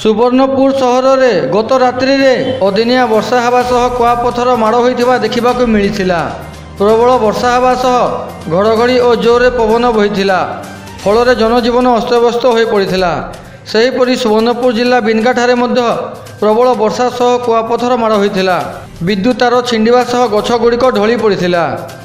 सुवर्णपुर सहर में गत रात्रि में अदिनिया वर्षा हवा सह कुआपथर माड़ होइथिबा देखिबाकु मिलिथिला। प्रबल वर्षा हवा सह घड़घड़ी और जोरे पवन बहिथिला, फल जनजीवन अस्तव्यस्त हो पड़ता। सेहीपरि सुवर्णपुर जिला बिनका ठारे मध्य प्रबल वर्षा सह कुआपथर माड़ होइथिला। विद्युत तार छिंडिबा सह गछ गुड़िक ढली पड़ता।